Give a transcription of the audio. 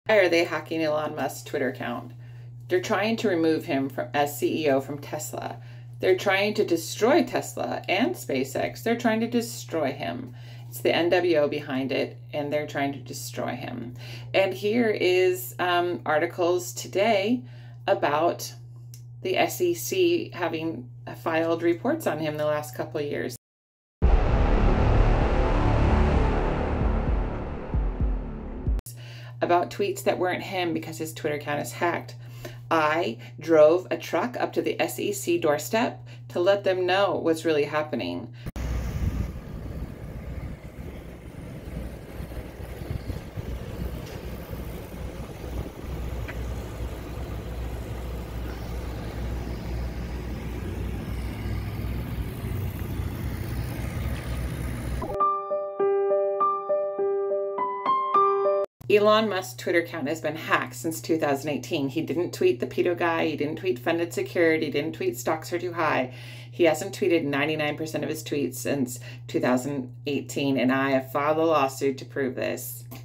Why are they hacking Elon Musk's Twitter account? They're trying to remove him as CEO from Tesla. They're trying to destroy Tesla and SpaceX. They're trying to destroy him. It's the NWO behind it, and they're trying to destroy him. And here is articles today about the SEC having filed reports on him the last couple of years. About tweets that weren't him because his Twitter account is hacked. I drove a truck up to the SEC doorstep to let them know what's really happening. Elon Musk's Twitter account has been hacked since 2018. He didn't tweet the pedo guy. He didn't tweet funded security. He didn't tweet stocks are too high. He hasn't tweeted 99% of his tweets since 2018, and I have filed a lawsuit to prove this.